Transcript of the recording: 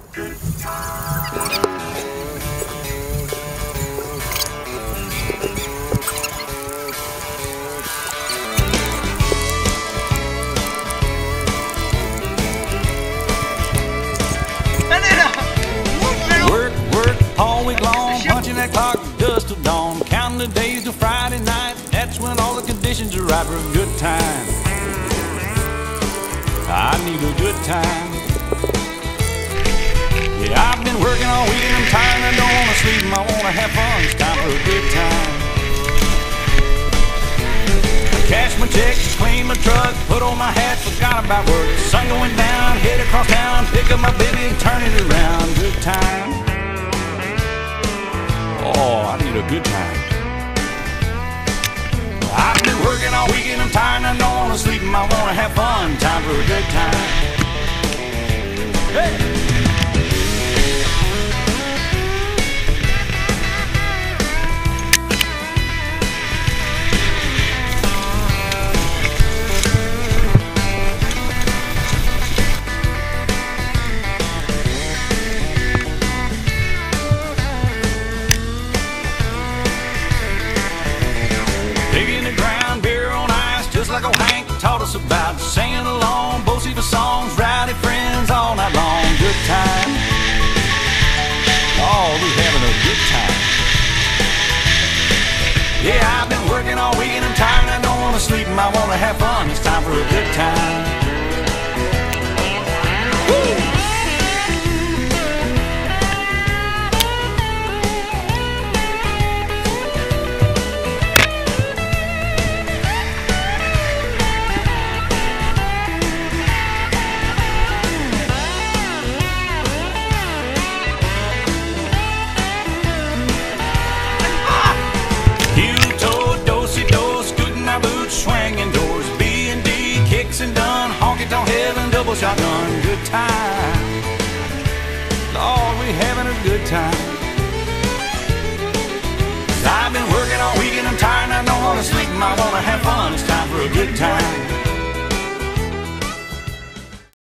All week long, punching that clock dust till dawn, counting the days till Friday night. That's when all the conditions are right for a good time. I need a good time. Yeah, I've been working all week and I'm tired. I don't wanna sleep, I wanna have fun. It's time for a good time. Cash my checks, clean my truck, put on my hat, forgot about work. Sun going down, head across town, pick up my baby and turn it around. Good time. Oh, I need a good time. I've been working all week and I'm tired and I don't want to sleep and I want to have fun. Time for a good time. Hey! Like old Hank taught us about, singing along, both the songs, rowdy friends all night long. Good time. Oh, we having a good time. Yeah, I've been working all week and I'm tired and I don't want to sleep and I want to have fun. It's time for a good time. Woo! Swinging doors, B&D, kicks and done, honky-tonk heaven, double shotgun, good time. Lord, we having a good time. I've been working all week and I'm tired and I don't want to sleep and I want to have fun. It's time for a good time.